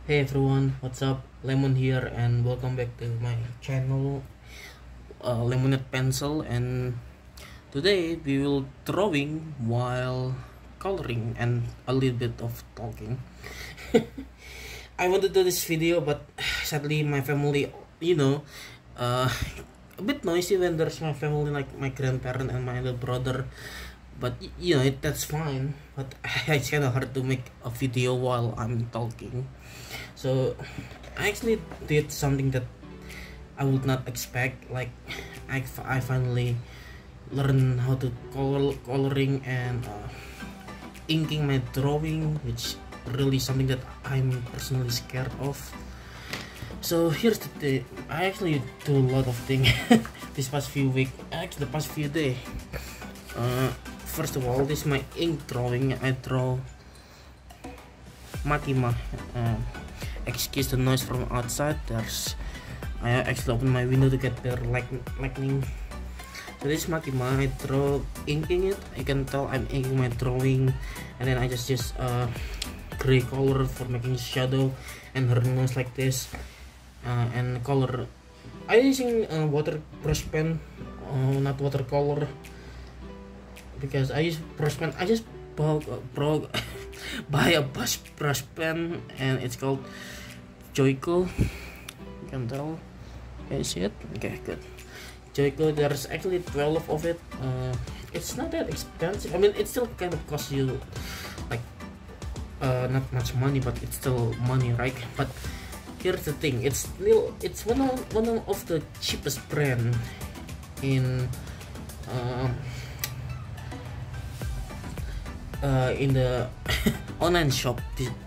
Hey everyone, what's up? Lemon here, and welcome back to my channel, Lemonade Pencil. And today we will drawing while coloring and a little bit of talking. I want to do this video, but sadly my family, a bit noisy when there's my family, like my grandparent and my little brother. But that's fine. But it's kind of hard to make a video while I'm talking. So I actually did something that I would not expect. Like I finally learned how to coloring and inking my drawing, which really something that I'm personally scared of. So here's the thing. I actually do a lot of things this past few weeks, actually the past few days. First of all, this is my ink drawing. I draw Makima. Excuse the noise from outside. I actually opened my window to get the lightning. So this is Makima. I draw inking it. You can tell I'm inking my drawing, and then I just use gray color for making shadow and her nose like this, and color. I'm using water brush pen, not watercolor, because I use brush pen. I just buy a brush pen, and it's called Joico. You can tell. Can you see it? Okay, good. Joico. There's actually 12 of it. It's not that expensive. I mean, it still kind of costs you like not much money, but it's still money, right? But here's the thing. It's one of the cheapest brand in the online shop.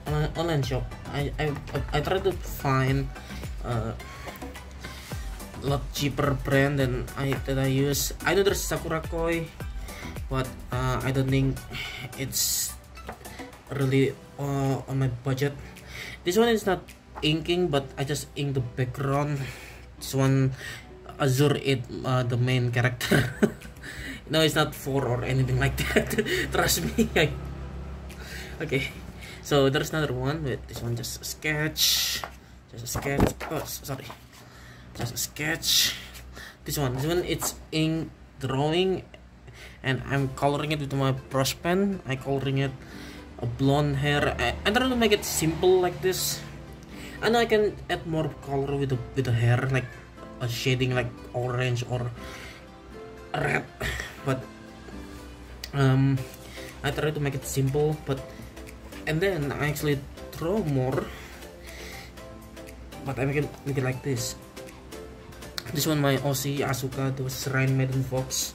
I try to find a lot cheaper brand than I use. I know there's Sakura Koi, but I don't think it's really on my budget. This one is not inking, but I just ink the background. This one Azure it the main character. No, it's not 4 or anything like that. Trust me. Okay, so there's another one, but this one just a sketch. Oh, sorry, just a sketch. This one it's ink drawing, and I'm coloring it with my brush pen. I coloring it a blonde hair. I try to make it simple like this. I know I can add more color with the hair, like a shading like orange or red, but I try to make it simple. And then I actually draw more, but I make it like this. This one my Aussie Asuka, the Shrine Maiden Fox.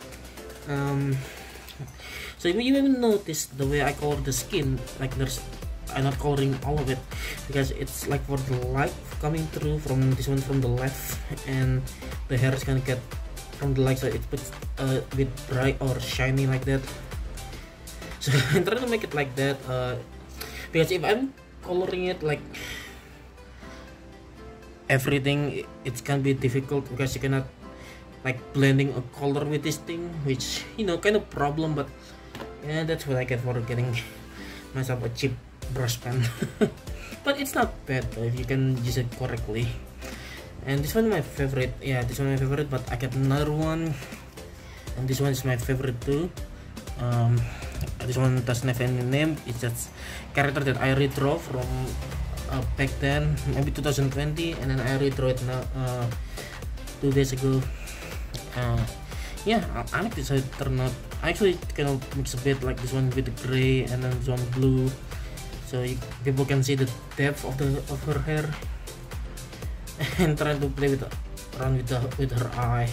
So you even notice the way I color the skin, like I'm not coloring all of it, because it's like for the light coming through from this one from the left, and the hair is gonna get from the light, so it's a bit bright or shiny like that. So I'm trying to make it like that, because if I'm coloring it like everything, it's gonna be difficult, because you cannot like blending a color with this thing, which kind of problem. But yeah, that's what I get for getting myself a cheap brush pen. But it's not bad though, if you can use it correctly. And this one is my favorite. Yeah, this one is my favorite, but I got another one, and this one is my favorite too. This one doesn't have any name. It's just character that I redraw from back then, maybe 2020, and then I redraw it now 2 days ago. Yeah, I like this. I turn out. I actually kind of mix a bit, like this one with the gray and then this one blue, so people can see the depth of her hair. And trying to play around with her eye.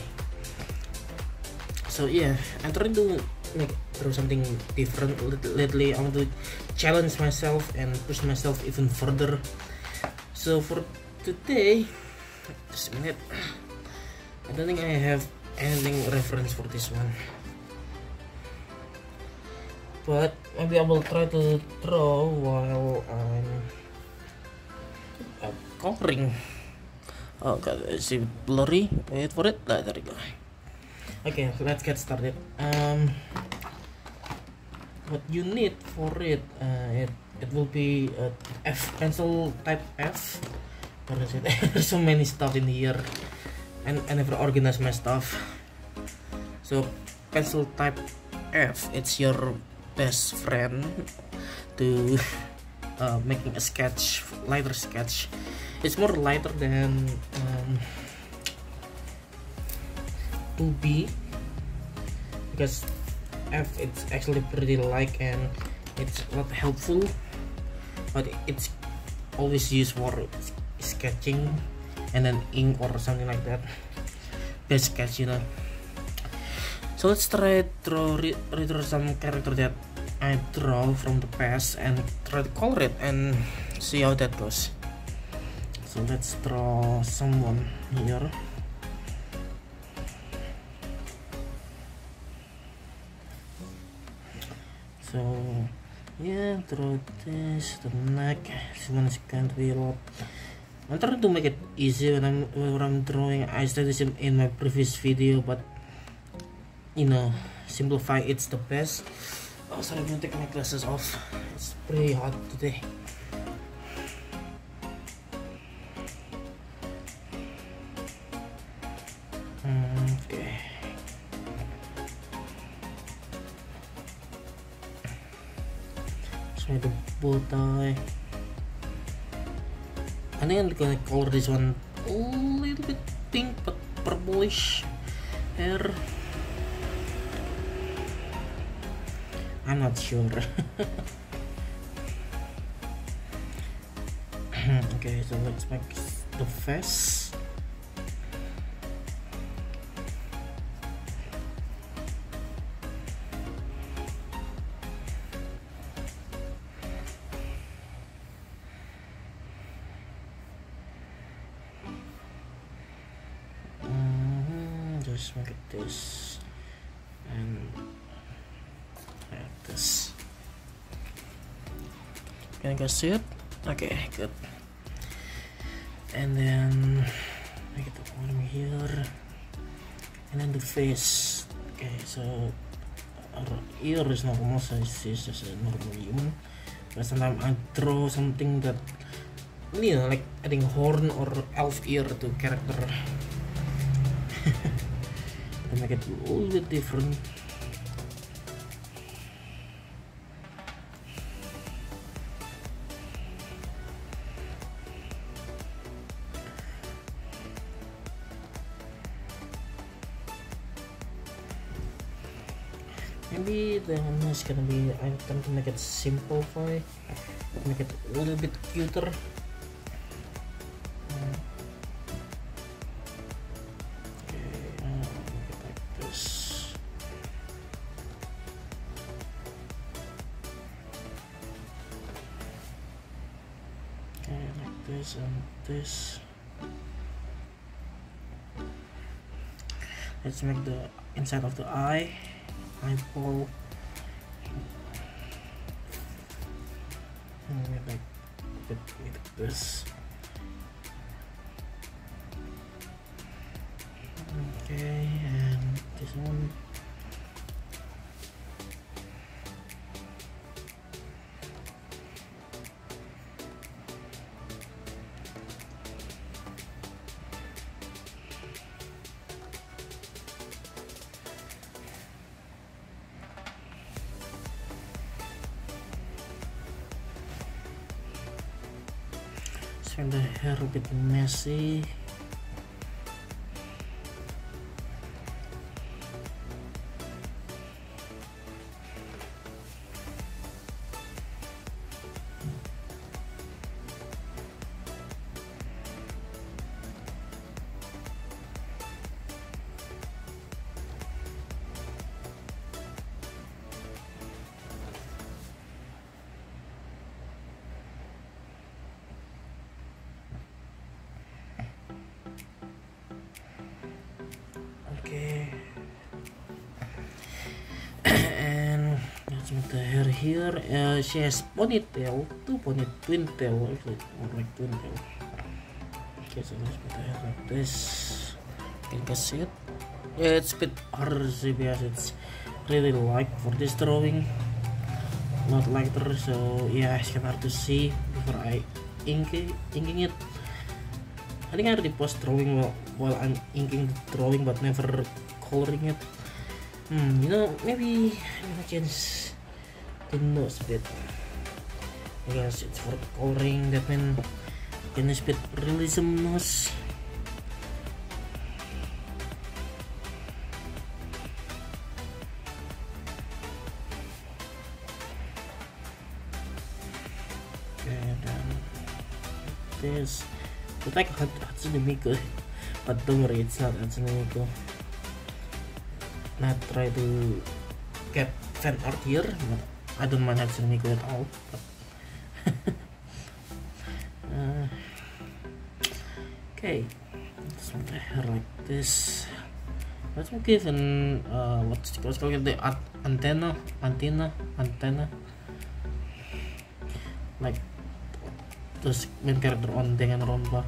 So yeah, I'm trying to draw something different lately. I want to challenge myself and push myself even further. So for today, just a minute, I don't think I have anything reference for this one, but maybe I will try to draw while I'm coloring. Oh god, is it blurry? Wait for it. There we go. Okay, let's get started. What you need for it, it will be F, pencil type F. Where is it? There's so many stuff in here, and I never organize my stuff. So pencil type F, it's your best friend to making a sketch, lighter sketch. It's more lighter than 2B, because F it's actually pretty light and it's not helpful, but it's always used for sketching and then ink or something like that. Best sketch, you know. So let's try to redraw some character that I draw from the past and try to color it and see how that goes. So let's draw someone here. So yeah, draw this, the neck. This one is going to be a lot. I'm trying to make it easy when I'm drawing. I studied this in my previous video, but you know, simplify it's the best. Oh, sorry, I'm gonna take my glasses off. It's pretty hot today. Okay. So the bow tie. I think I'm gonna color this one a little bit pink but purplish hair. I'm not sure. Okay, so let's make the face. Just make it this and like this. Can you guys see it? Okay, good. And then make it the bottom here, and then the face. Okay, so our ear is normal size, it's just a normal human. But sometimes I draw something that, you know, like adding horn or elf ear to character. To make it a little bit different. Maybe the one is gonna be, I tend to make it simplify, make it a little bit cuter. This and this. Let's make the inside of the eyeball, and we like it like this. Okay, and this one. And the hair a bit messy. And let's make the hair here. She has ponytail, twin tail, actually more like twin tail. Okay, so let's put the hair like this. Can you guys see it? Yeah, it's a bit hard to see because it's really light for this drawing. lot lighter, so yeah, it's kind of hard to see before I inking it. I think I already post drawing while I'm inking the drawing, but never coloring it. You know, maybe I change the nose a bit. I guess it's for coloring. That means can a bit realism nose. Okay, then this. It's like Hatsune Miku, but don't worry, it's not Hatsune Miku. Not try to get fan art here, but I don't mind Hatsune Miku at all. Okay, let's make the hair like this. Let's give an what's called the antenna, like this main character on Danganronpa.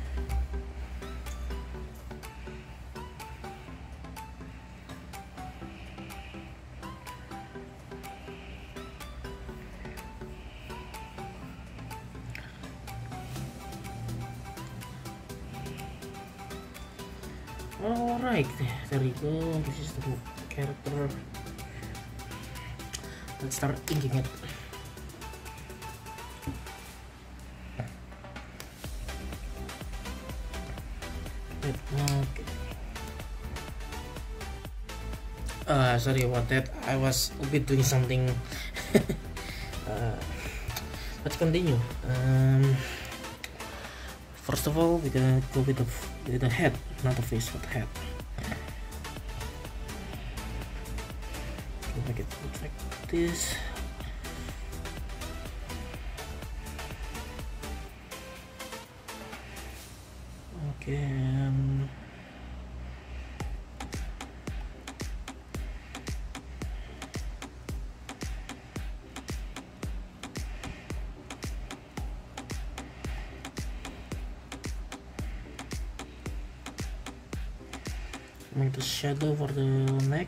Alright, there you go. This is the character. Let's start inking it. Okay. Sorry about that. I was a bit doing something. Let's continue. First of all, we're gonna go with the head, not the face, but head. Make it look like this. Okay. Make the shadow for the neck,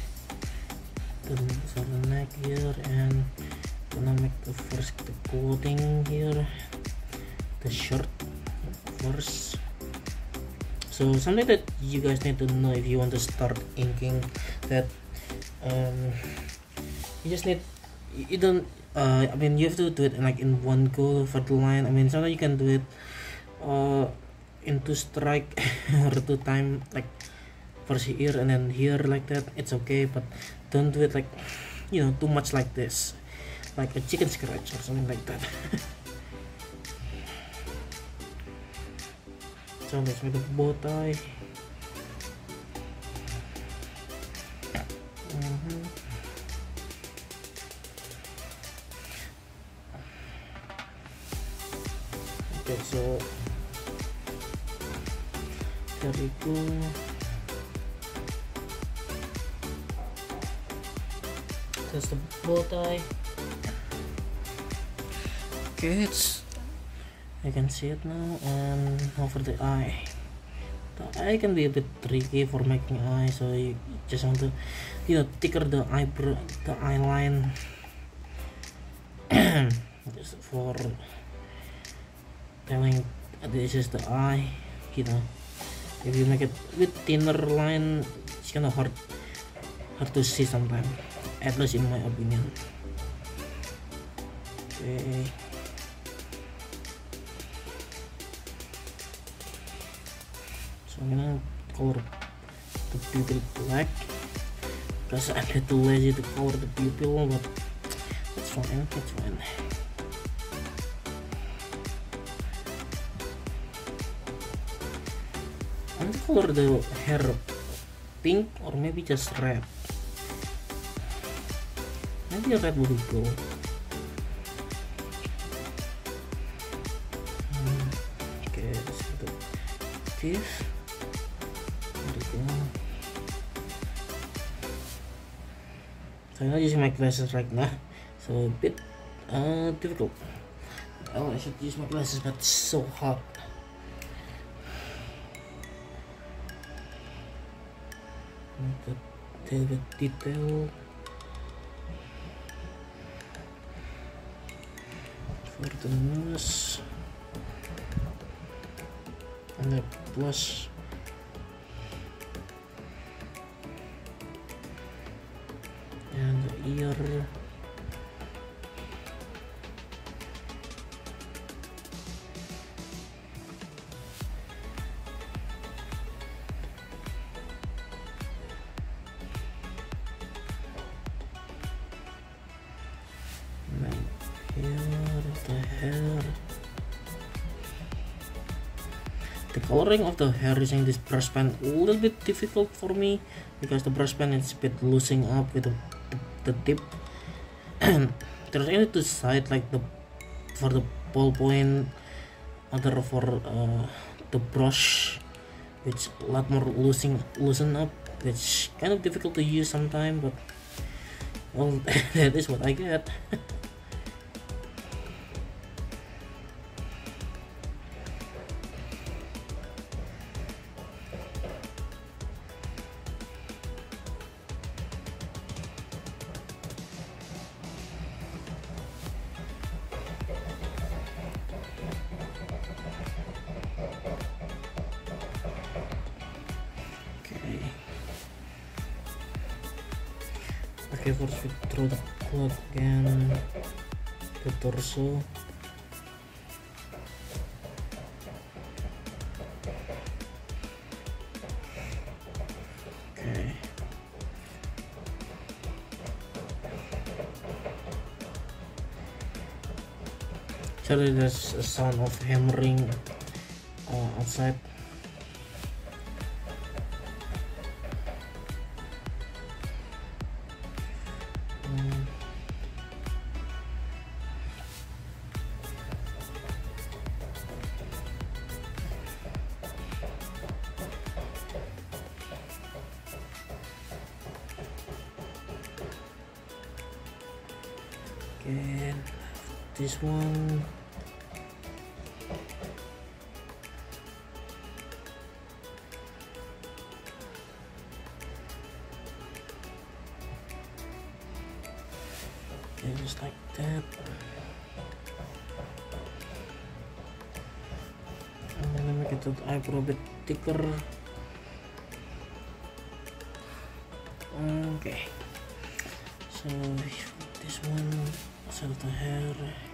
for the neck here, and gonna make the clothing here, the shirt first. So something that you guys need to know if you want to start inking, that you just need, you don't I mean, you have to do it like in one go for the line. I mean, sometimes you can do it in two strike or two time, like first here and then here like that. It's okay, but don't do it like, you know, too much like this, like a chicken scratch or something like that. So let's make a bow tie. Okay, so there we go. That's the bow tie. Okay, I can see it now. And over the eye. The eye can be a bit tricky for making eye, so you just want to, you know, thicker the eyebrow, the eye line. Just for telling this is the eye, you know. If you make it with thinner line, it's kind of hard to see sometimes, at least in my opinion. Okay. So I'm gonna color the pupil black because I'm a little lazy to color the pupil, but that's fine, that's fine. I'm gonna color the hair pink or maybe just red. Maybe a red would go. Okay, let's do this. There we go. So I'm not using my glasses right now, so a bit difficult. Oh, I should use my glasses, but it's so hot. The detail. the nose and the blush. And the ear. The coloring of the hair using this brush pen a little bit difficult for me because the brush pen is a bit loosening up with the tip, and there's only two sides, like the for the ballpoint, other for the brush, which a lot more loosen up, which kind of difficult to use sometimes, but well, that is what I get. Okay, first we throw the cloth again, the torso. Okay. Actually, there's a sound of hammering outside. Okay, this one. Okay, just like that. I'm gonna make it the eyebrow a bit thicker. Okay, so this one, set the hair.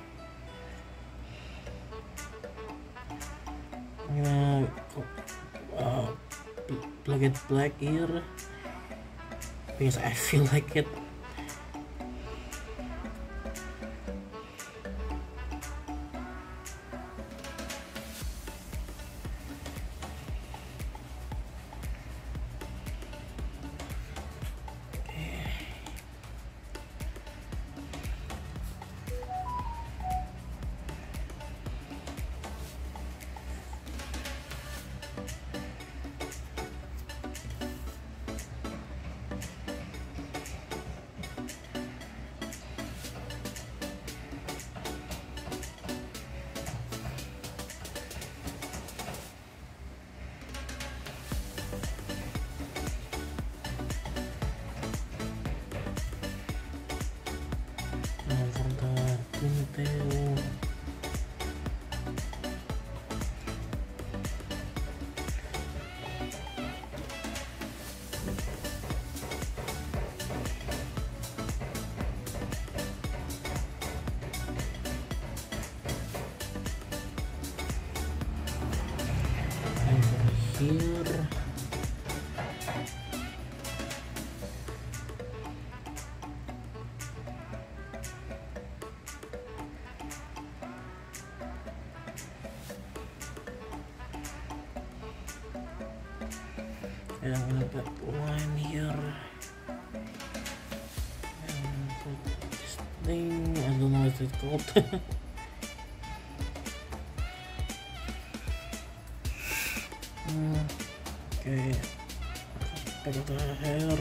I'm gonna plug it black here because I feel like it. Ponytail. Here. And I'm gonna put line here and put this thing, I don't know what it's called. Okay, back of the hair.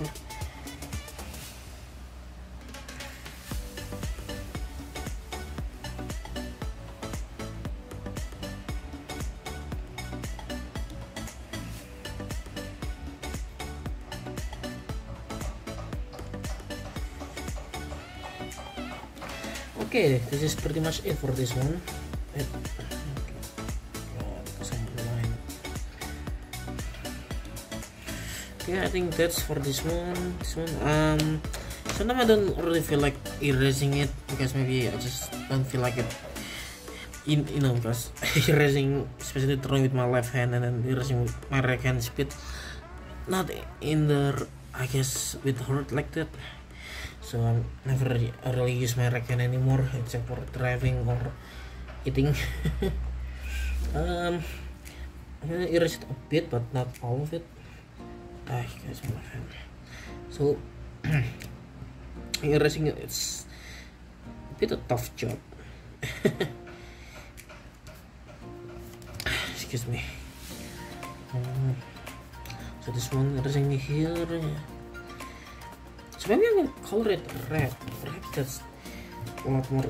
Okay, this is pretty much it for this one. Yeah, I think that's for this one. Sometimes I don't really feel like erasing it because maybe I just don't feel like it. Because erasing, especially drawing with my left hand and then erasing with my right hand speed, not in the, I guess, with hurt like that. So I never really use my right hand anymore except for driving or eating. I'm gonna erase it a bit, but not all of it. Guys, my left hand. So erasing it's a bit of tough job. Excuse me. So this one erasing here. So maybe I'm gonna color it red. Perhaps that's a lot more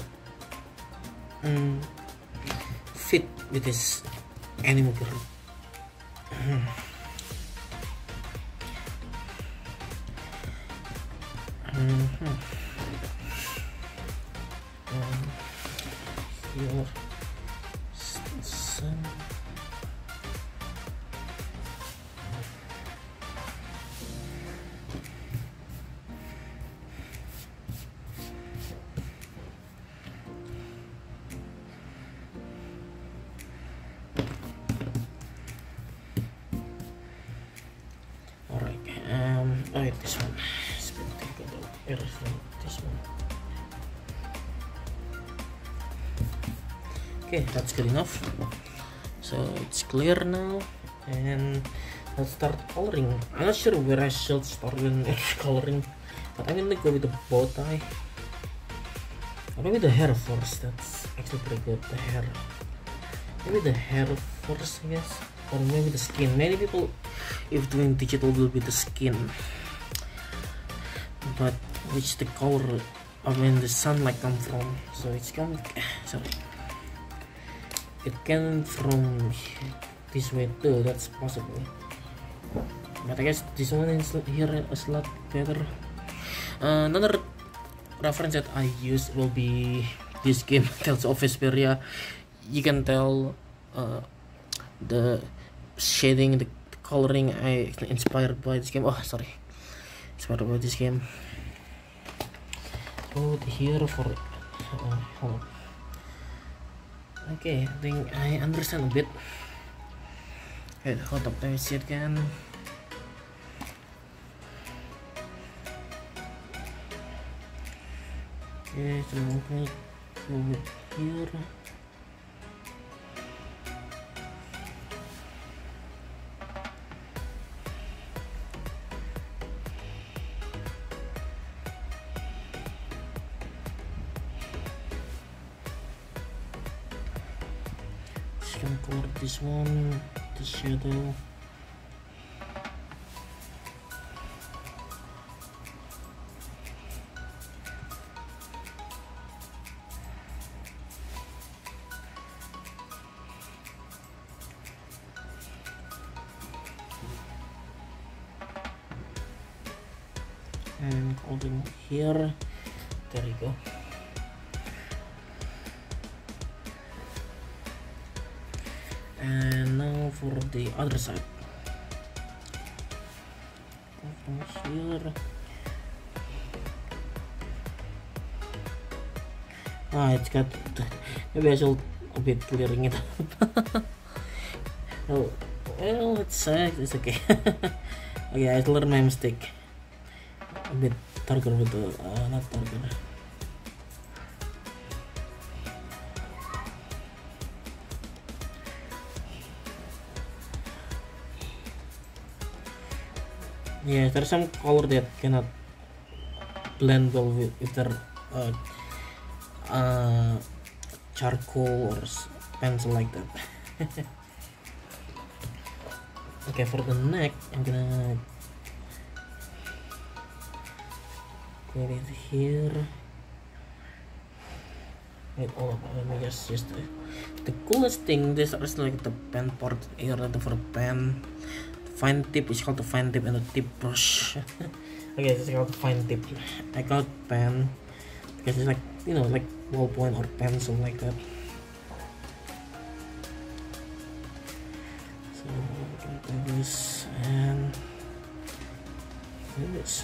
fit with this animal girl. Here, sun. Alright, wait, this one. This one. Okay, that's good enough. So it's clear now, and let's start coloring. I'm not sure where I should start when coloring, but I'm gonna go with the bow tie. Or maybe the hair first. That's actually pretty good. The hair. Maybe the hair first, I guess, or maybe the skin. Many people, if doing digital, will be the skin. But which the color of when the sunlight come from? So it's come. Sorry. It came from this way too, that's possible, but I guess this one is here is a lot better. Another reference that I use will be this game, Tales of Vesperia. You can tell the shading, the coloring I inspired by this game. Inspired by this game. Put here for hold on. Okay, I think I understand a bit. Okay, hold up, let me see it again. Okay, so I'm going to go here. Can color this one, the shadow. And coloring here. There you go. And now for the other side. Here. It's got. Maybe I should a bit clearing it up. Oh, well, it's okay. Okay, I learned my mistake. A bit darker with the not darker. Yeah, there's some color that cannot blend well with their charcoal or pencil like that. Okay, for the neck, I'm gonna get it here. Wait, let me just use the coolest thing. This is like the pen part here, for pen. Fine tip is called the fine tip, and the tip brush. Okay, it's called the fine tip. I got pen because it's like, like ballpoint or pencil like that. So we can do this, and Yes.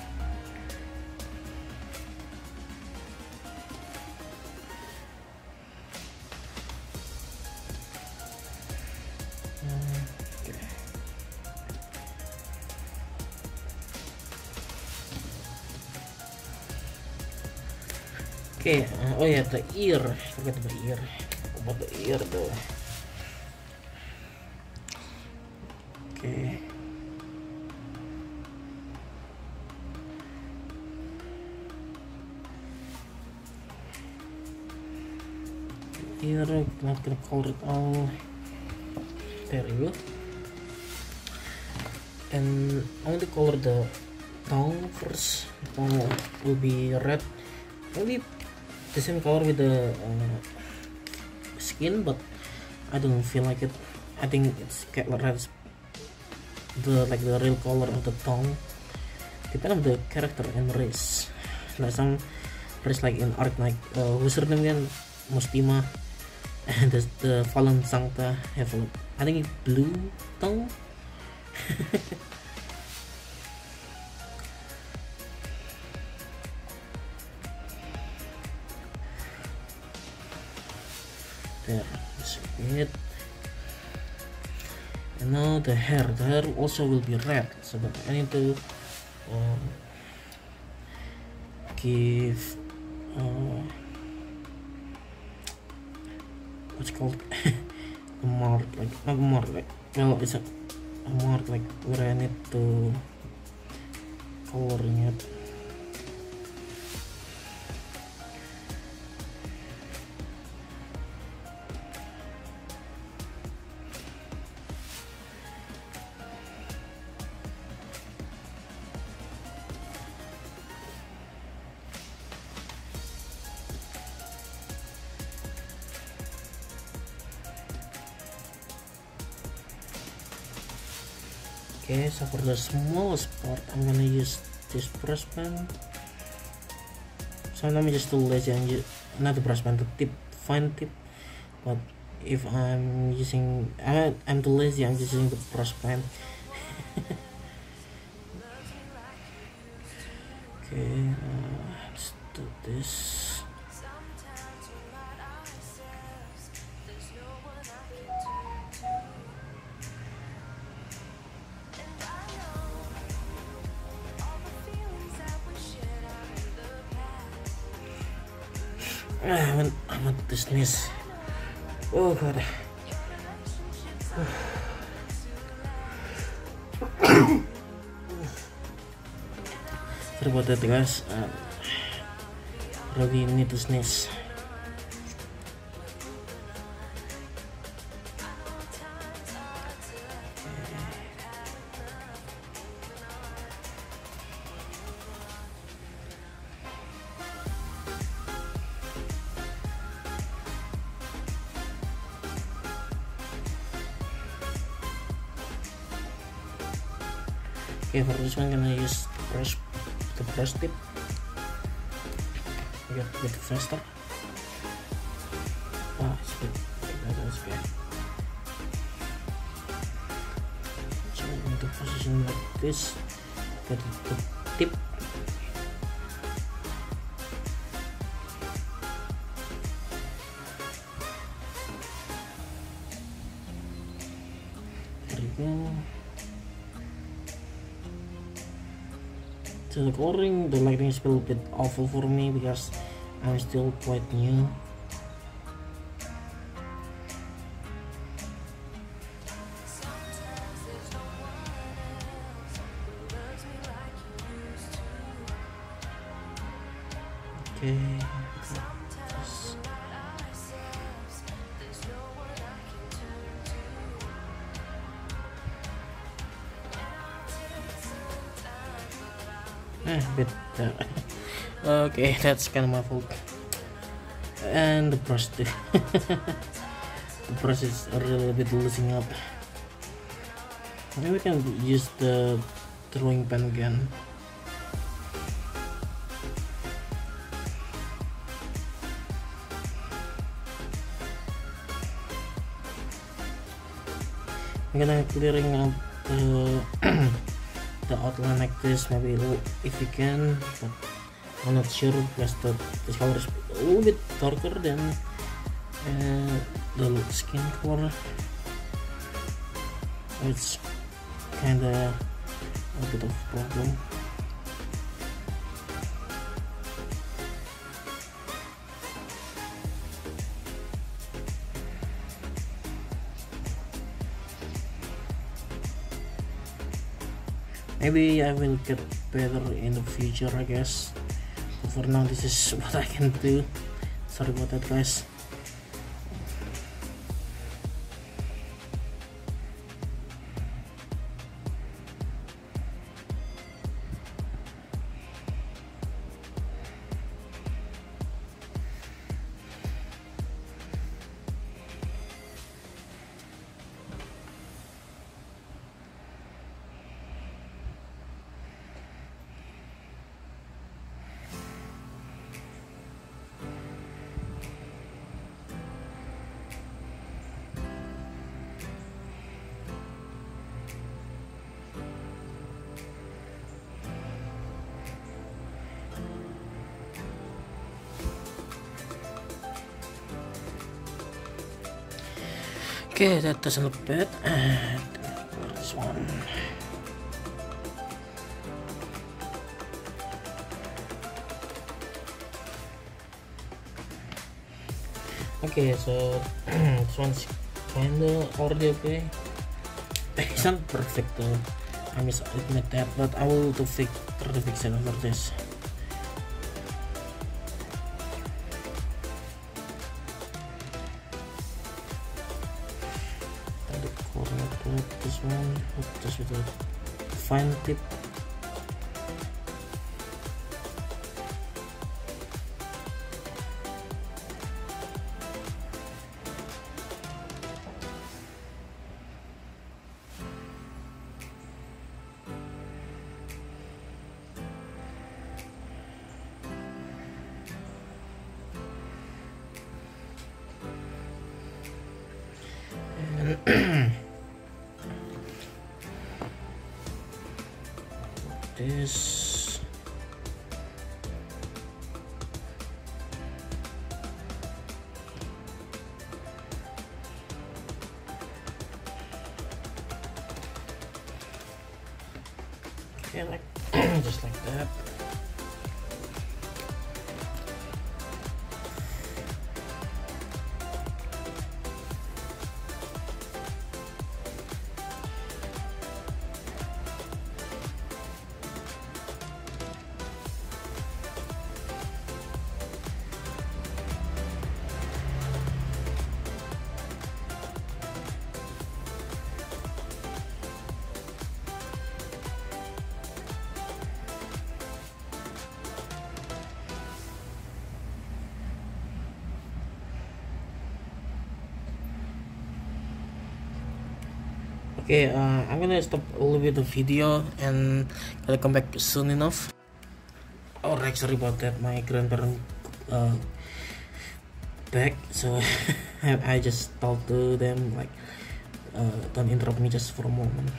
Okay, oh yeah, the ear. Forget the ear. About the ear though. Okay. Ear, not gonna color it all. There you go. And I want to color the tongue first. The tongue will be red. Maybe the same color with the skin, but I don't feel like it. I think it's red, the real color of the tongue. Depend on the character and race. Like some race like in Ark Knight, wizard kan Mustima, and the Fallen Sancta have I think blue tongue. There, that's it. And now the hair also will be red, so that I need to give what's called a mark, like not a mark, like, well, it's a mark like where I need to coloring it. Okay, so for the smallest part, I'm gonna use this brush pen. Sometimes I'm just too lazy and not the brush pen, the tip, fine tip. But if I'm using, I'm too lazy, I'm just using the brush pen. Okay, let's do this. I want to sneeze. Oh god. Sorry about that guys. Really need to sneeze. Okay, for this one I'm gonna use the brush tip. Get a bit faster. It's good. That's good. So I'm going to position like this. Get the tip. There we go. So the coloring, the lighting is a little bit awful for me because I'm still quite new. Okay. Bit okay, that's kind of my fault. And the brush too. The brush is a little bit losing up. Maybe we can use the drawing pen again. I'm gonna clearing up the the outline like this, maybe if you can, but I'm not sure because the color is a little bit darker than the skin color. It's kinda a bit of problem. Maybe I will get better in the future, I guess, but for now this is what I can do. Sorry about that, guys. Okay, that doesn't look bad. This one. Okay, so this one's kinda already okay. It's not perfect though, I must admit that, but I will try to fix it after this. This one, just with a fine tip. And this okay, like just like that. Okay, I'm gonna stop a little bit of video and gonna come back soon enough. Alright, sorry about that, my grandparents back, so I just talked to them like don't interrupt me just for a moment.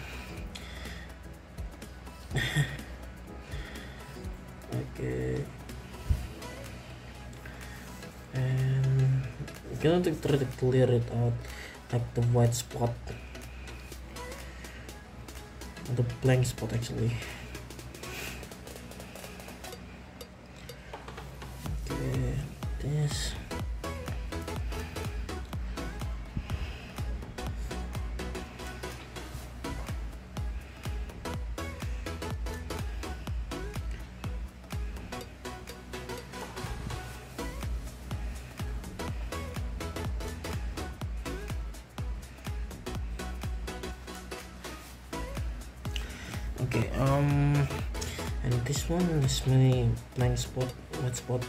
Okay, and I'm gonna try to clear it out, like the white spot, the blank spot actually. Okay, this. Okay, and this one is many blank spot, white spot.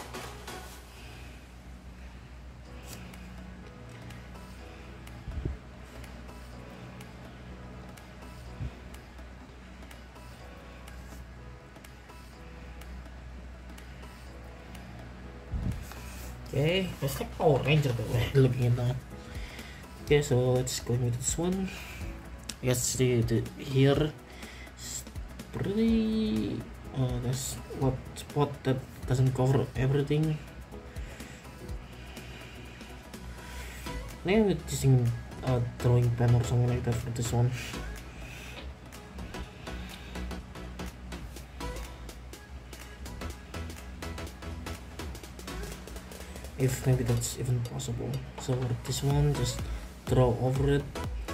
Okay, it's like Power Ranger the way looking at that. Okay, so let's go with this one. Yes, the here pretty there's a spot that doesn't cover everything. Maybe I'm using a drawing pen or something like that for this one. If maybe that's even possible. So for this one, just draw over it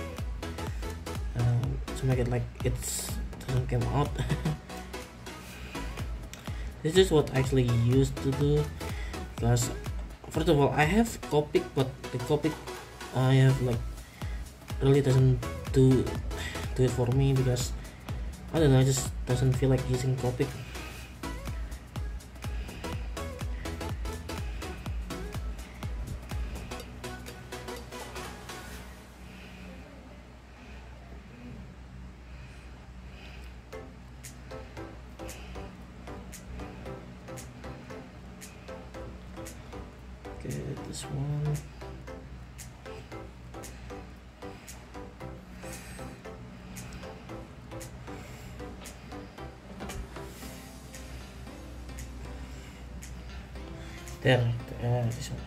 to make it like it doesn't come out. This is what I actually used to do, because first of all I have Copic, but the Copic I have like really doesn't do it for me, because I don't know, I just doesn't feel like using Copic. Okay, this one. There, this one.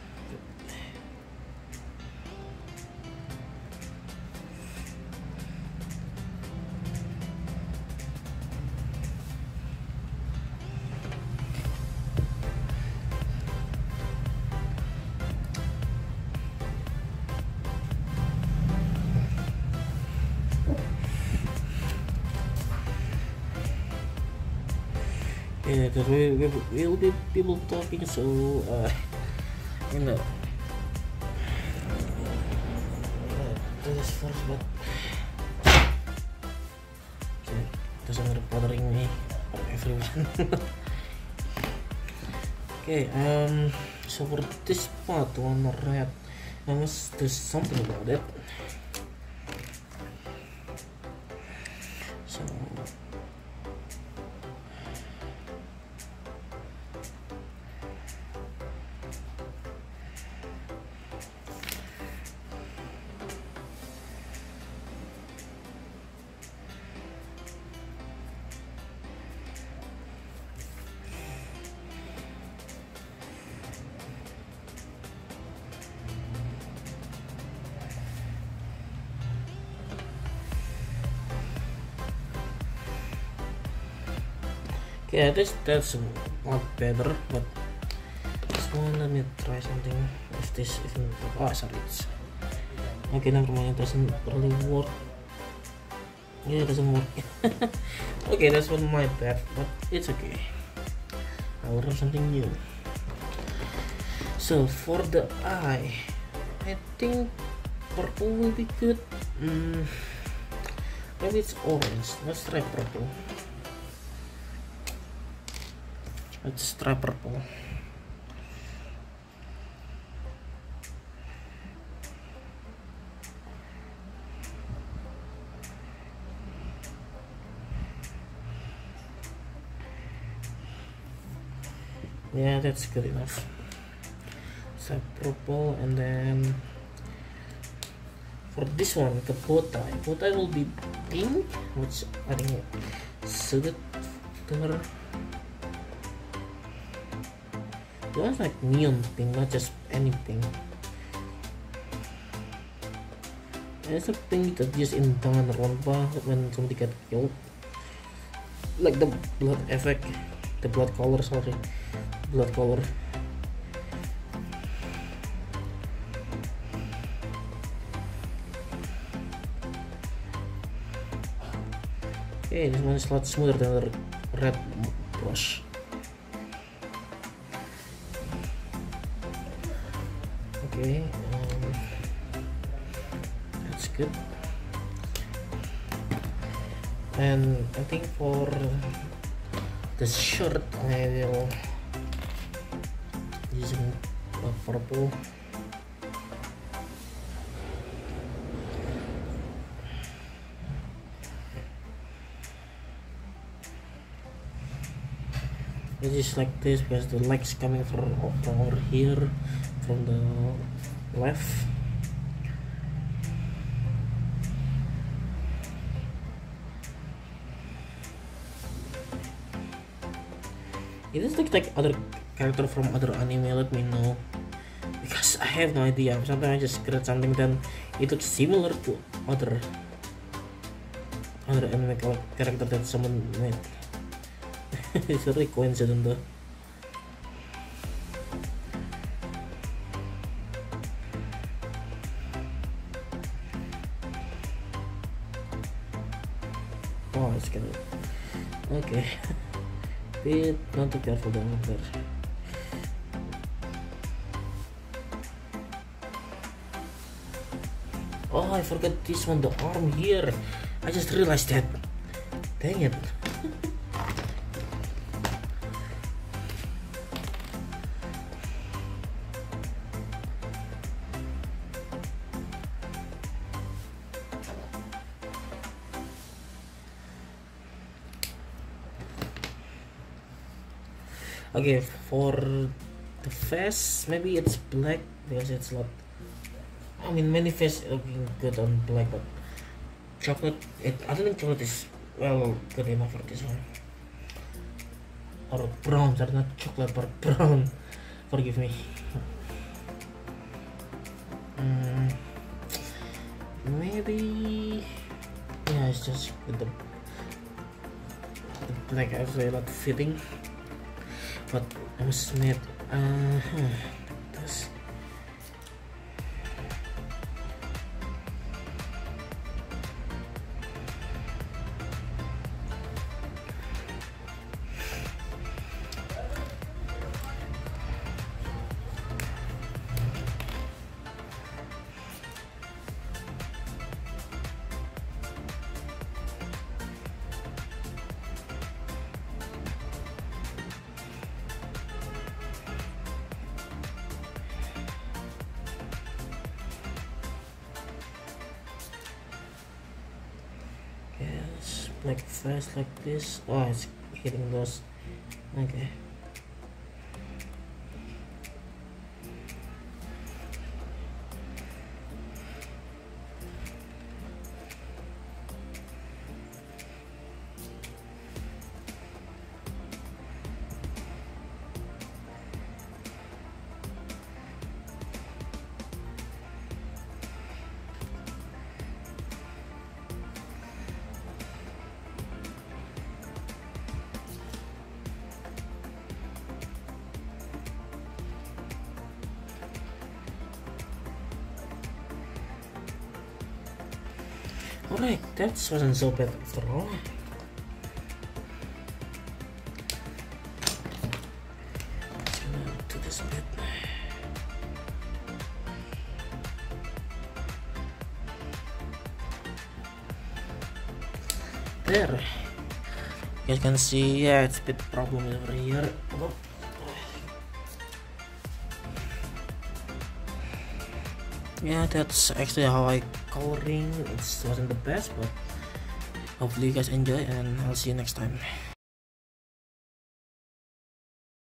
Yeah, because we'll be people talking, so you know, do this first, but okay, doesn't bothering me or everyone. Okay, so for this part, one red, I must do something about it. So. Yeah, that's a lot better, but this one, let me try something. If this isn't, oh sorry, it's okay, never mind, it doesn't really work. Yeah, it doesn't work. Okay, that's one my bad, but it's okay, I'll learn something new. So for the eye, I think purple will be good. Maybe it's orange. Let's try purple. Let's try purple. Yeah, that's good enough. So purple, and then for this one, the bow tie will be pink, which I think suited to her. It was like neon pink, not just any pink. It's a pink that used in Danganronpa when somebody got killed, like the blood effect, the blood color. Sorry, blood color. Okay, this one is a lot smoother than the red brush. Okay, that's good. And I think for the shirt, I will using purple. It is like this because the legs coming from over here, from the left. It is like other character from other anime. Let me know, because I have no idea. Sometimes I just create something then it looks similar to other anime character that someone made. It's really coincident though. Oh, it's gonna. Okay. Bit not too careful down there. Oh, I forgot this one, the arm here. I just realized that. Dang it. Okay, for the face, maybe it's black because it's not. I mean, many face looking good on black, but chocolate. I don't think chocolate is well good enough for this one. Or brown, sorry, not chocolate, but brown. Forgive me. Maybe. Yeah, it's just with the black actually not fitting. But I must admit, this. Yes, like fast like this. Oh, it's hitting those. Okay. Alright, that wasn't so bad after all. Let's do this bit. There. You guys can see, yeah, it's a bit problem over here. Oh. Yeah, that's actually how I coloring. It wasn't the best, but hopefully you guys enjoy, and I'll see you next time.